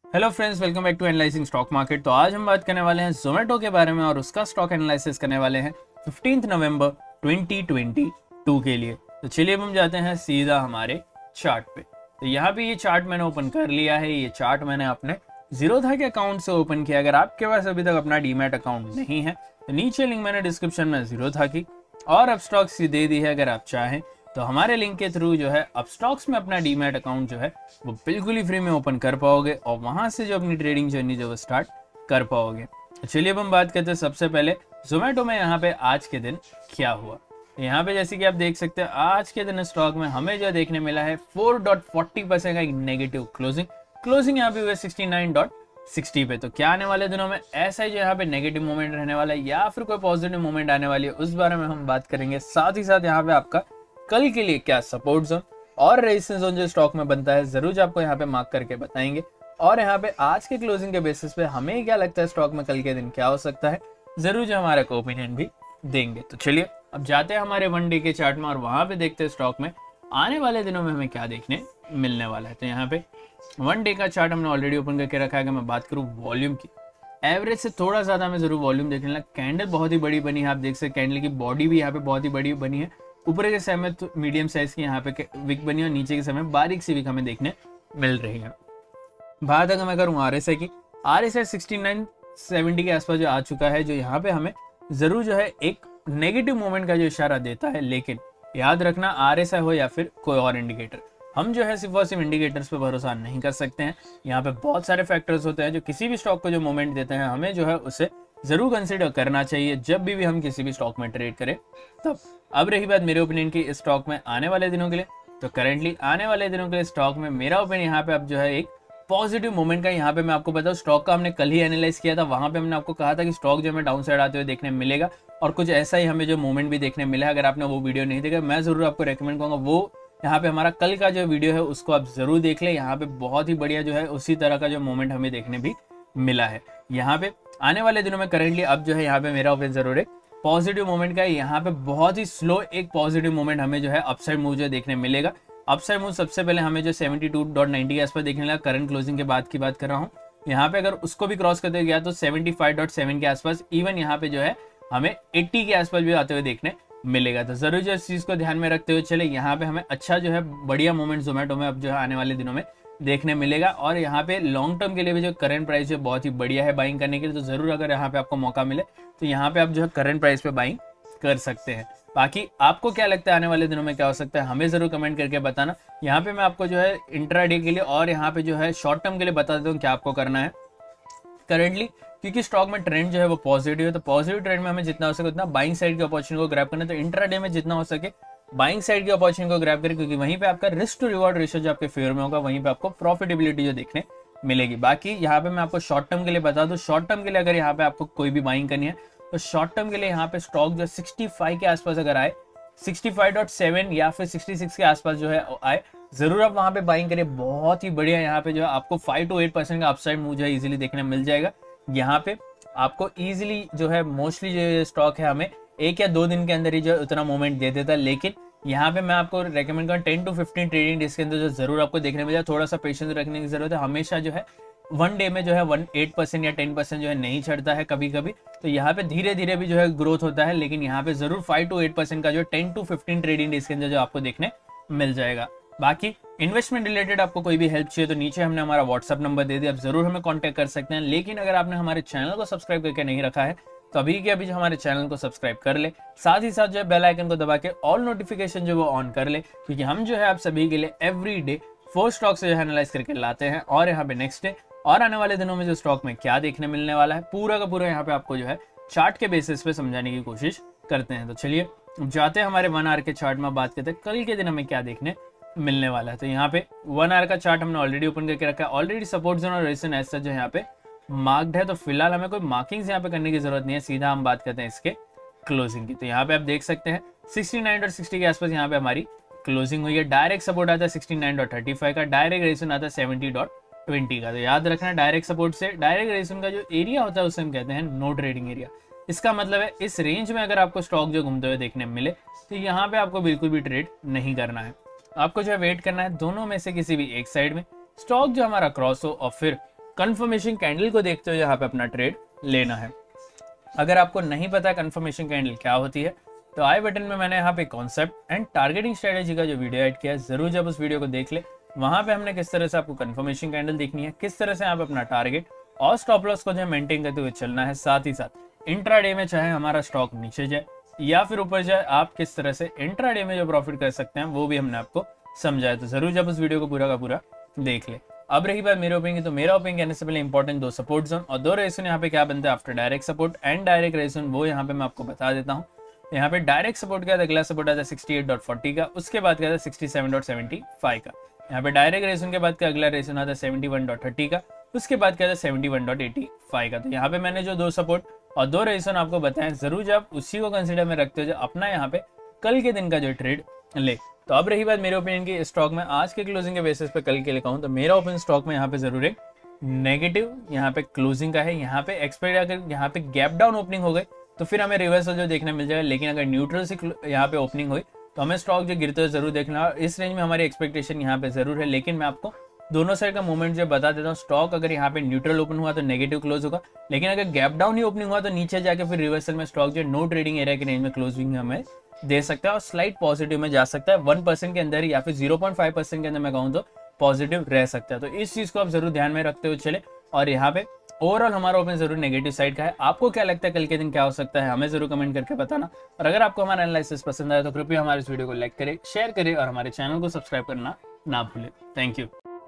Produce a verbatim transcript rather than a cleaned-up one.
Hello friends, welcome back to analysing stock market. तो आज हम बात करने वाले हैं जोमेटो के बारे में और उसका स्टॉक एनालिसिस करने वाले हैं fifteenth November twenty twenty two के लिए। तो चलिए अब हम जाते हैं सीधा हमारे चार्ट पे। तो यहाँ पे ये चार्ट मैंने ओपन कर लिया है। ये चार्ट मैंने अपने जीरोधा के अकाउंट से ओपन किया। अगर आपके पास अभी तक अपना डीमैट अकाउंट नहीं है तो नीचे लिंक मैंने डिस्क्रिप्शन में जीरोधा की और अपस्टॉक्स की दे दी है। अगर आप चाहें तो हमारे लिंक के थ्रू जो है अपस्टॉक्स में अपना डीमैट अकाउंट जो है वो बिल्कुल ही फ्री में ओपन कर पाओगे और वहां से जो अपनी ट्रेडिंग जर्नी जो है स्टार्ट कर पाओगे। तो चलिए अब हम बात करते हैं सबसे पहले जोमेटो में यहाँ पे आज के दिन क्या हुआ। यहाँ पे जैसे कि आप देख सकते हैं आज के दिन स्टॉक में हमें जो देखने मिला है four point four zero percent का एक नेगेटिव क्लोजिंग क्लोजिंग यहाँ पे हुआ सिक्सटी नाइन पॉइंट सिक्सटी पे। तो क्या आने वाले दिनों में ऐसा ही जो यहाँ पे नेगेटिव मोमेंट रहने वाला है या फिर कोई पॉजिटिव मोमेंट आने वाली है उस बारे में हम बात करेंगे। साथ ही साथ यहाँ पे आपका कल के लिए क्या सपोर्ट जोन और रेजिस्टेंस जोन जो स्टॉक में बनता है जरूर जो आपको यहाँ पे मार्क करके बताएंगे। और यहाँ पे आज के क्लोजिंग के बेसिस पे हमें क्या लगता है स्टॉक में कल के दिन क्या हो सकता है जरूर जो हमारा को ओपिनियन भी देंगे। तो चलिए अब जाते हैं हमारे वन डे के चार्ट में और वहां पे देखते हैं स्टॉक में आने वाले दिनों में हमें क्या देखने मिलने वाला है। तो यहाँ पे वन डे का चार्ट हमने ऑलरेडी ओपन करके रखा है। अगर मैं बात करूँ वॉल्यूम की, एवरेज से थोड़ा ज्यादा हमें जरूर वॉल्यूम देखने लगा। कैंडल बहुत ही बड़ी बनी है, आप देख सकते कैंडल की बॉडी भी यहाँ पे बहुत ही बड़ी बनी है। ऊपर के समय तो मीडियम साइज की यहाँ पे विक बनी है और नीचे के समय बारीक सी विक हमें देखने मिल रही है। बात अगर मैं करूँ आर एस आई की, R S I sixty nine seventy के आसपास जो आ चुका है, जो यहाँ पे हमें जरूर जो है एक नेगेटिव मोमेंट का जो इशारा देता है। लेकिन याद रखना आर एस आई हो या फिर कोई और इंडिकेटर, हम जो है सिर्फ और सिर्फ इंडिकेटर्स पे भरोसा नहीं कर सकते हैं। यहाँ पे बहुत सारे फैक्टर्स होते हैं जो किसी भी स्टॉक को जो मोमेंट देते हैं हमें जो है उसे जरूर कंसिडर करना चाहिए जब भी, भी हम किसी भी स्टॉक में ट्रेड करें तब। अब रही बात मेरे ओपिनियन की स्टॉक में आने वाले दिनों के लिए, तो करंटली आने वाले दिनों के लिए स्टॉक में मेरा ओपिनियन यहाँ पे अब जो है एक पॉजिटिव मोमेंट का। यहाँ पे मैं आपको बताऊँ स्टॉक का हमने कल ही एनालाइज किया था, वहां पे हमने आपको कहा था कि स्टॉक जो हमें डाउन साइड आते हुए देखने मिलेगा और कुछ ऐसा ही हमें जो मोमेंट भी देखने मिला है। अगर आपने वो वीडियो नहीं देखा मैं जरूर आपको रेकमेंड करूंगा वो यहाँ पे हमारा कल का जो वीडियो है उसको आप जरूर देख ले। यहाँ पे बहुत ही बढ़िया जो है उसी तरह का जो मोमेंट हमें देखने भी मिला है। यहाँ पे आने वाले दिनों में करंटली अब जो है यहाँ पे मेरा ओपिनियन जरूर है पॉजिटिव मोमेंट का। यहाँ पे बहुत ही स्लो एक पॉजिटिव मोमेंट हमें जो है अपसाइड मूव जो देखने मिलेगा। अपसाइड मूव सबसे पहले हमें जो सेवेंटी टू पॉइंट नाइंटी के आसपास देखने लगा, करंट क्लोजिंग के बाद की बात कर रहा हूँ। यहाँ पे अगर उसको भी क्रॉस करते गया तो सेवेंटी फाइव पॉइंट सेवन के आसपास, इवन यहाँ पे जो है हमें अस्सी के आसपास भी आते हुए देखने मिलेगा। तो जरूर जो इस चीज को ध्यान में रखते हुए चले, यहाँ पे हमें अच्छा जो है बढ़िया मोमेंट जोमेटो में अब जो है आने वाले दिनों में देखने मिलेगा। और यहाँ पे लॉन्ग टर्म के लिए भी जो करंट प्राइस है बहुत ही बढ़िया है बाइंग करने के लिए। तो जरूर अगर यहाँ पे आपको मौका मिले तो यहाँ पे आप जो है करंट प्राइस पे बाइंग कर सकते हैं। बाकी आपको क्या लगता है आने वाले दिनों में क्या हो सकता है हमें जरूर कमेंट करके बताना। यहाँ पे मैं आपको जो है इंट्राडे के लिए और यहाँ पे जो है शॉर्ट टर्म के लिए बता देता हूँ क्या आपको करना है करंटली, क्योंकि स्टॉक में ट्रेंड जो है वो पॉजिटिव है। तो पॉजिटिव ट्रेंड में हमें जितना हो सके उतना बाइंग साइड की अपॉर्चुनिटी को ग्रैब करना है। तो इंट्राडे में जितना हो सके बाइंग साइड की अपॉर्चुनिटी को ग्रैब करें, क्योंकि वहीं पे आपका रिस्क टू रिवॉर्ड रेशियो जो आपके फेवर में होगा वहीं पे आपको प्रॉफिटेबिलिटी जो देखने मिलेगी। बाकी यहाँ पे मैं आपको शॉर्ट टर्म के लिए बता दूं, शॉर्ट टर्म के लिए अगर यहाँ पे आपको कोई भी बाइंग करनी है तो शॉर्ट टर्म के लिए यहाँ पे स्टॉक जो सिक्सटी फाइव के आसपास अगर आए, सिक्सटी फाइव पॉइंट सेवन या फिर सिक्सटी सिक्स के आसपास जो है आए, जरूर आप वहां पे बाइंग करें। बहुत ही बढ़िया यहाँ पे जो है आपको फाइव टू एट परसेंट का अपसाइड मूव जो है इजीली देखने मिल जाएगा। यहाँ पे आपको इजीली जो है मोस्टली जो स्टॉक है हमें एक या दो दिन के अंदर ही जो उतना मोमेंट दे देता है। लेकिन यहाँ पे मैं आपको रेकमेंड करूँ ten to fifteen trading days के अंदर जो जरूर आपको देखने मिल जाए। थोड़ा सा पेशेंस रखने की जरूरत है। हमेशा जो है वन डे में जो है वन एट परसेंट या टेन परसेंट जो है नहीं चढ़ता है कभी कभी। तो यहाँ पे धीरे धीरे भी जो है ग्रोथ होता है, लेकिन यहाँ पे जरूर फाइव टू एट परसेंट का जो ten to fifteen trading days के अंदर जो आपको देखने मिल जाएगा। बाकी इन्वेस्टमेंट रिलेटेड आपको कोई भी हेल्प चाहिए तो नीचे हमने हमारा व्हाट्सअप नंबर दे दिया, आप जरूर हमें कांटेक्ट कर सकते हैं। लेकिन अगर आपने हमारे चैनल को सब्सक्राइब करके नहीं रखा है तो अभी के अभी जो हमारे चैनल को सब्सक्राइब कर ले, साथ ही साथ जो है बेल आइकन को दबा के ऑल नोटिफिकेशन जो वो ऑन कर ले, क्योंकि हम जो है आप सभी के लिए एवरी डे फोर स्टॉक से जो है एनालाइज करके लाते हैं। और यहाँ पे नेक्स्ट डे और आने वाले दिनों में जो स्टॉक में क्या देखने मिलने वाला है पूरा का पूरा यहाँ पे आपको जो है चार्ट के बेसिस पे समझाने की कोशिश करते हैं। तो चलिए जाते हैं हमारे वन आवर के चार्ट में, बात करते हैं कल के दिन हमें क्या देखने मिलने वाला है। तो यहाँ पे वन आवर का चार्ट हमने ऑलरेडी ओपन करके रखा है। ऑलरेडी सपोर्ट जोन और रेजिस्टेंस ऐसा जो यहाँ पे मार्क्ड है, तो फिलहाल हमें कोई मार्किंग्स यहाँ पे करने की जरूरत नहीं है, सीधा हम बात करते हैं इसके क्लोजिंग की। तो यहाँ पे आप देख सकते हैं सिक्सटी नाइन और सिक्सटी के आसपास यहाँ पे हमारी क्लोजिंग हुई है। डायरेक्ट सपोर्ट आता है sixty nine dot thirty five का, डायरेक्ट रेजिस्टेंस आता है सेवेंटी डॉट ट्वेंटी का। तो याद रखना डायरेक्ट सपोर्ट से डायरेक्ट रेजिस्टेंस का जो एरिया होता है उसे हम कहते हैं नो ट्रेडिंग एरिया। इसका मतलब है इस रेंज में अगर आपको स्टॉक जो घूमते हुए देखने मिले तो यहाँ पे आपको बिल्कुल भी ट्रेड नहीं करना है। आपको जो है वेट करना है दोनों में से किसी भी एक साइड में स्टॉक जो हमारा क्रॉस हो और फिर कंफर्मेशन कैंडल को देखते हुए यहाँ पे अपना ट्रेड लेना है। अगर आपको नहीं पता कंफर्मेशन कैंडल क्या होती है तो आई बटन में मैंने यहाँ पे कॉन्सेप्ट एंड टारगेटिंग स्ट्रेटेजी का जो वीडियो ऐड किया है, जरूर जब उस वीडियो को देख ले। वहां पे हमने किस तरह से आपको कंफर्मेशन कैंडल देखनी है, किस तरह से आप अपना टारगेट और स्टॉप लॉस को जो मेंटेन करते हुए चलना है, साथ ही साथ इंट्राडे में चाहे हमारा स्टॉक नीचे जाए या फिर ऊपर जाए, आप किस तरह से इंट्राडे में जो प्रॉफिट कर सकते हैं वो भी हमने आपको समझाया। तो जरूर जब उस वीडियो को पूरा का पूरा देख ले। अब रही बात मेरे ओपिनियन की, तो मेरा ओपिनियन कहने से पहले इंपॉर्टेंट दो सपोर्ट जोन और दो रेसन यहाँ पे क्या बनते हैं after direct support and direct resistance, वो यहाँ पे मैं आपको बता देता हूँ। यहाँ पे डायरेक्ट सपोर्ट का अगला सपोर्ट आता है सिक्सटी एट डॉट फोर्टी का, उसके बाद क्या आता है sixty seven dot seventy five का। यहाँ पे डायरेक्ट रेसन के बाद का अगला रेसन आता है सेवेंटी वन डॉट थर्टी का, उसके बाद क्या आता है seventy one dot eighty five का। तो यहाँ पे मैंने जो दो सपोर्ट और दो रेसन आपको बताएं, जरूर जब उसी को कंसिडर में रखते हो जो अपना यहाँ पे कल के दिन का जो ट्रेड ले। तो अब रही बात मेरे ओपिनियन की, स्टॉक में आज के क्लोजिंग के बेसिस पे कल के लिए कहूँ तो मेरा ओपिनियन स्टॉक में यहाँ पे जरूर एक नेगेटिव यहाँ पे क्लोजिंग का है। यहाँ पे एक्सपेक्ट अगर यहाँ पे गैप डाउन ओपनिंग हो गई तो फिर हमें रिवर्सल जो देखने मिल जाएगा, लेकिन अगर न्यूट्रल से यहाँ पे ओपनिंग हुई तो हमें स्टॉक जो गिरते हुए जरूर देखना है। इस रेंज में हमारी एक्सपेक्टेशन यहाँ पे जरूर है, लेकिन मैं आपको दोनों साइड का मूवमेंट जो बता देता हूँ। स्टॉक अगर यहाँ पे न्यूट्रल ओपन हुआ तो नेगेटिव क्लोज होगा, लेकिन अगर गैप डाउन ही ओपनिंग हुआ तो नीचे जाके फिर रिवर्सल में स्टॉक जो नो ट्रेडिंग एरिया के रेंज में क्लोजिंग हमें दे सकता है और स्लाइट पॉजिटिव में जा सकता है। वन परसेंट के अंदर या फिर जीरो पॉइंट फाइव परसेंट के अंदर मैं कहूँ तो पॉजिटिव रह सकता है। तो इस चीज को आप जरूर ध्यान में रखते हुए चले। और यहाँ पे ओवरऑल हमारा ओपन जरूर नेगेटिव साइड का है। आपको क्या लगता है कल के दिन क्या हो सकता है, हमें जरूर कमेंट करके बताना। और अगर आपको हमारा एनालिसिस पसंद आया तो कृपया हमारे इस वीडियो को लाइक करें, शेयर करें और हमारे चैनल को सब्सक्राइब करना ना भूलें। Thank you.